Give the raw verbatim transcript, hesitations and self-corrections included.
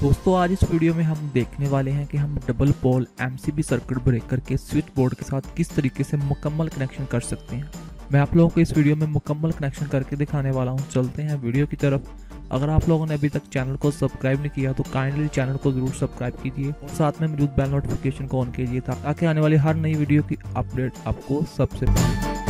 दोस्तों आज इस वीडियो में हम देखने वाले हैं कि हम double pole MCB circuit breaker के स्विच बोर्ड के साथ किस तरीके से मुकम्मल कनेक्शन कर सकते हैं। मैं आप लोगों को इस वीडियो में मुकम्मल कनेक्शन करके दिखाने वाला हूं। चलते हैं वीडियो की तरफ। अगर आप लोगों ने अभी तक चैनल को सब्सक्राइब नहीं किया तो काइंडली चैनल को जरूर सब्सक्राइब कीजिए और साथ में मौजूद बेल नोटिफिकेशन को ऑन कीजिए ताकि आने वाली हर नई वीडियो की अपडेट आपको सबसे पहले